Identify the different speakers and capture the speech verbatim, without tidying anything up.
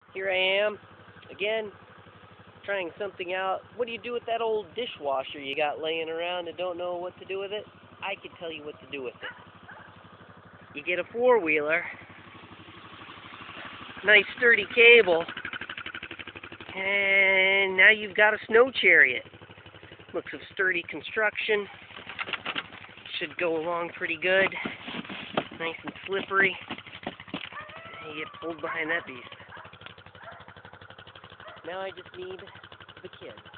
Speaker 1: Here I am, again, trying something out. What do you do with that old dishwasher you got laying around and don't know what to do with it? I can tell you what to do with it. You get a four-wheeler, nice sturdy cable, and now you've got a snow chariot. Looks of sturdy construction. Should go along pretty good. Nice and slippery. And you get pulled behind that beast. Now I just need the kid.